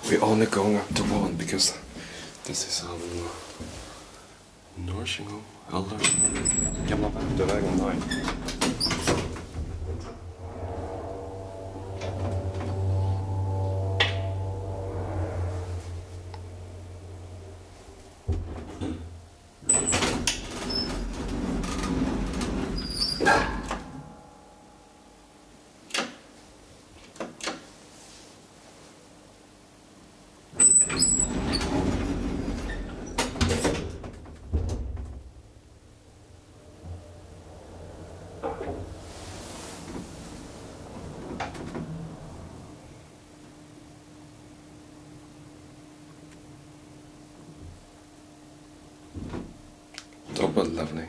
We're only going up to one because this is our nursing home. Eller gamla Värmdövägen 9. Dubbelövning.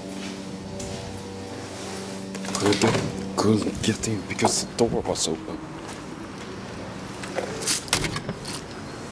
Couldn't get in because the door was open.